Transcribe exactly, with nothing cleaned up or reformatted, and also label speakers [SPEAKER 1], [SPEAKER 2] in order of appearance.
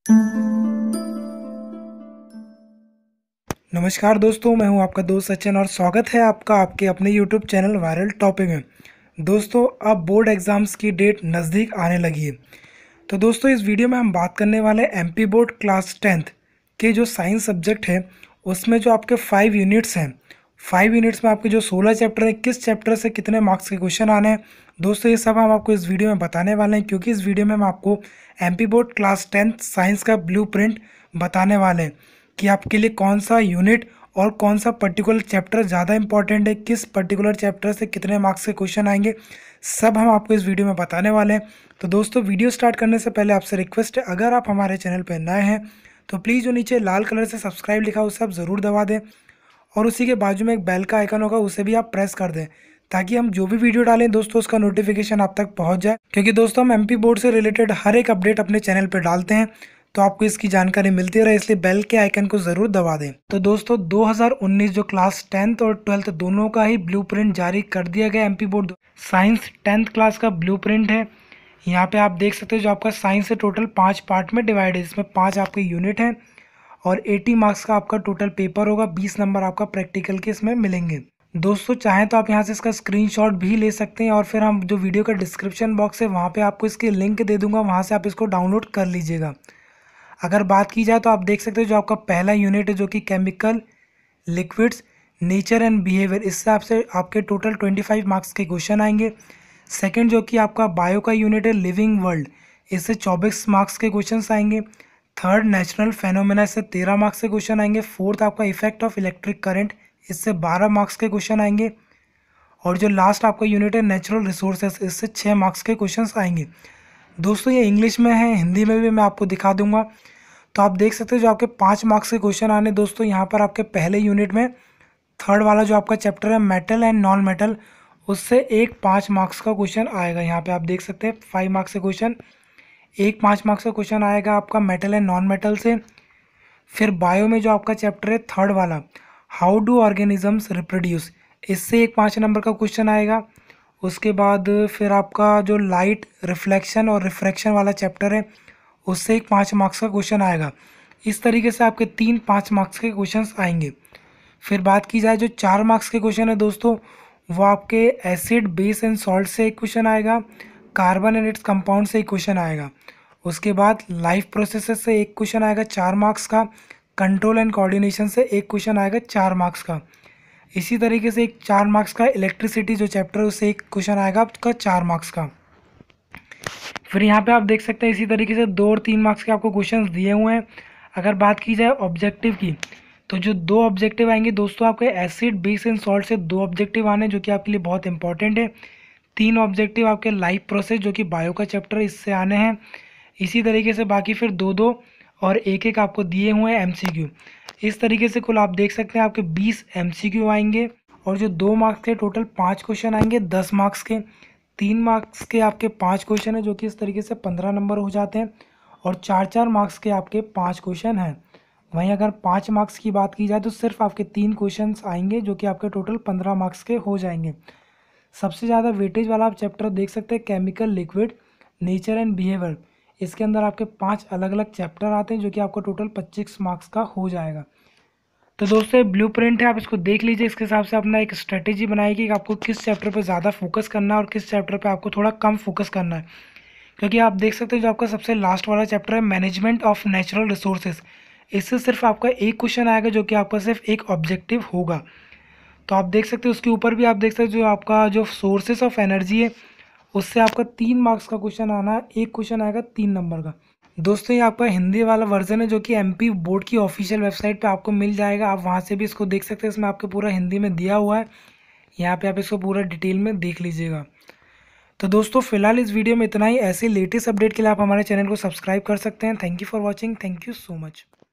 [SPEAKER 1] नमस्कार दोस्तों, मैं हूं आपका दोस्त सचिन और स्वागत है आपका आपके अपने यूट्यूब चैनल वायरल टॉपिक में। दोस्तों, अब बोर्ड एग्ज़ाम्स की डेट नज़दीक आने लगी है। तो दोस्तों, इस वीडियो में हम बात करने वाले हैं एमपी बोर्ड क्लास टेंथ के जो साइंस सब्जेक्ट है उसमें जो आपके फाइव यूनिट्स हैं, फाइव यूनिट्स में आपके जो सोलह चैप्टर है, किस चैप्टर से कितने मार्क्स के क्वेश्चन आने हैं। दोस्तों, ये सब हम आपको इस वीडियो में बताने वाले हैं, क्योंकि इस वीडियो में हम आपको MP board class tenth science का ब्लूप्रिंट बताने वाले हैं कि आपके लिए कौन सा यूनिट और कौन सा पर्टिकुलर चैप्टर ज़्यादा इंपॉर्टेंट है, किस पर्टिकुलर चैप्टर से कितने मार्क्स के क्वेश्चन आएंगे, सब हम आपको इस वीडियो में बताने वाले हैं। तो दोस्तों, वीडियो स्टार्ट करने से पहले आपसे रिक्वेस्ट है, अगर आप हमारे चैनल पर नए हैं तो प्लीज़ जो नीचे लाल कलर से सब्सक्राइब लिखा है उसे आप ज़रूर दबा दें और उसी के बाजू में एक बेल का आइकन होगा, उसे भी आप प्रेस कर दें ताकि हम जो भी वीडियो डालें दोस्तों उसका नोटिफिकेशन आप तक पहुंच जाए। क्योंकि दोस्तों, हम एमपी बोर्ड से रिलेटेड हर एक अपडेट अपने चैनल पर डालते हैं तो आपको इसकी जानकारी मिलती रहे, इसलिए बेल के आइकन को ज़रूर दबा दें। तो दोस्तों, दो हज़ार उन्नीस जो क्लास टेंथ और ट्वेल्थ दोनों का ही ब्लूप्रिंट जारी कर दिया गया। MP board science tenth class का ब्लूप्रिंट है। यहाँ पे आप देख सकते हो जो आपका साइंस है टोटल पाँच पार्ट में डिवाइड है, इसमें पाँच आपके यूनिट हैं और अस्सी मार्क्स का आपका टोटल पेपर होगा। बीस नंबर आपका प्रैक्टिकल के इसमें मिलेंगे। दोस्तों, चाहें तो आप यहाँ से इसका स्क्रीनशॉट भी ले सकते हैं और फिर हम जो वीडियो का डिस्क्रिप्शन बॉक्स है वहाँ पे आपको इसके लिंक दे दूंगा, वहाँ से आप इसको डाउनलोड कर लीजिएगा। अगर बात की जाए तो आप देख सकते हो जो आपका पहला यूनिट है जो कि chemical, liquids, nature and behaviour, इससे आपसे आपके टोटल पच्चीस मार्क्स के क्वेश्चन आएंगे। सेकंड जो कि आपका बायो का यूनिट है लिविंग वर्ल्ड, इससे चौबीस मार्क्स के क्वेश्चन आएंगे। थर्ड नेचुरल फेनोमेना, इससे तेरह मार्क्स के क्वेश्चन आएंगे। फोर्थ आपका इफेक्ट ऑफ इलेक्ट्रिक करंट, इससे बारह मार्क्स के क्वेश्चन आएंगे। और जो लास्ट आपका यूनिट है नेचुरल रिसोर्सेस, इससे छः मार्क्स के क्वेश्चन आएंगे। दोस्तों, ये इंग्लिश में है, हिंदी में भी मैं आपको दिखा दूंगा। तो आप देख सकते हो जो आपके पाँच मार्क्स के क्वेश्चन आने दोस्तों, यहाँ पर आपके पहले यूनिट में थर्ड वाला जो आपका चैप्टर है मेटल एंड नॉन मेटल, उससे एक पाँच मार्क्स का क्वेश्चन आएगा। यहाँ पे आप देख सकते हैं फाइव मार्क्स के क्वेश्चन, एक पाँच मार्क्स का क्वेश्चन आएगा आपका मेटल एंड नॉन मेटल से। फिर बायो में जो आपका चैप्टर है थर्ड वाला, हाउ डू ऑर्गेनिजम्स रिप्रोड्यूस, इससे एक पाँच नंबर का क्वेश्चन आएगा। उसके बाद फिर आपका जो लाइट रिफ्लेक्शन और रिफ्रैक्शन वाला चैप्टर है उससे एक पाँच मार्क्स का क्वेश्चन आएगा। इस तरीके से आपके तीन पाँच मार्क्स के क्वेश्चन आएंगे। फिर बात की जाए जो चार मार्क्स के क्वेश्चन है दोस्तों, वो आपके एसिड, बेस एंड सॉल्ट से एक क्वेश्चन आएगा, कार्बन एंड इट्स कंपाउंड से एक क्वेश्चन आएगा। उसके बाद लाइफ प्रोसेसेस से एक क्वेश्चन आएगा चार मार्क्स का, कंट्रोल एंड कोऑर्डिनेशन से एक क्वेश्चन आएगा चार मार्क्स का। इसी तरीके से एक चार मार्क्स का इलेक्ट्रिसिटी जो चैप्टर है उससे एक क्वेश्चन आएगा आपका चार मार्क्स का। फिर यहाँ पे आप देख सकते हैं इसी तरीके से दो और तीन मार्क्स के आपको क्वेश्चंस दिए हुए हैं। अगर बात की जाए ऑब्जेक्टिव की, तो जो दो ऑब्जेक्टिव आएंगे दोस्तों, आपके एसिड, बेस एंड सॉल्ट से दो ऑब्जेक्टिव आने जो कि आपके लिए बहुत इंपॉर्टेंट है। तीन ऑब्जेक्टिव आपके लाइफ प्रोसेस जो कि बायो का चैप्टर है इससे आने हैं। इसी तरीके से बाकी फिर दो दो और एक एक आपको दिए हुए हैं एमसीक्यू। इस तरीके से कुल आप देख सकते हैं आपके बीस एमसीक्यू आएंगे और जो दो मार्क्स के टोटल पाँच क्वेश्चन आएंगे दस मार्क्स के। तीन मार्क्स के आपके पाँच क्वेश्चन है जो कि इस तरीके से पंद्रह नंबर हो जाते हैं और चार चार मार्क्स के आपके पाँच क्वेश्चन हैं। वहीं अगर पाँच मार्क्स की बात की जाए तो सिर्फ आपके तीन क्वेश्चंस आएंगे जो कि आपके टोटल पंद्रह मार्क्स के हो जाएंगे। सबसे ज़्यादा वेटेज वाला आप चैप्टर देख सकते हैं chemical, liquid, nature and behaviour, इसके अंदर आपके पांच अलग अलग चैप्टर आते हैं जो कि आपको टोटल पच्चीस मार्क्स का हो जाएगा। तो दोस्तों, ब्लूप्रिंट है, आप इसको देख लीजिए, इसके हिसाब से अपना एक स्ट्रेटेजी बनाएगी कि आपको किस चैप्टर पर ज़्यादा फोकस करना है और किस चैप्टर पर आपको थोड़ा कम फोकस करना है। क्योंकि आप देख सकते हैं जो आपका सबसे लास्ट वाला चैप्टर है मैनेजमेंट ऑफ नेचुरल रिसोर्सेज, इससे सिर्फ आपका एक क्वेश्चन आएगा जो कि आपका सिर्फ एक ऑब्जेक्टिव होगा। तो आप देख सकते हो उसके ऊपर भी आप देख सकते हो जो आपका जो सोर्सेस ऑफ एनर्जी है उससे आपका तीन मार्क्स का क्वेश्चन आना है, एक क्वेश्चन आएगा तीन नंबर का। दोस्तों, ये आपका हिंदी वाला वर्जन है जो कि एमपी बोर्ड की ऑफिशियल वेबसाइट पे आपको मिल जाएगा, आप वहाँ से भी इसको देख सकते हैं। इसमें आपके पूरा हिंदी में दिया हुआ है, यहाँ पे आप इसको पूरा डिटेल में देख लीजिएगा। तो दोस्तों, फिलहाल इस वीडियो में इतना ही। ऐसे लेटेस्ट अपडेट के लिए आप हमारे चैनल को सब्सक्राइब कर सकते हैं। Thank you for watching, thank you so much.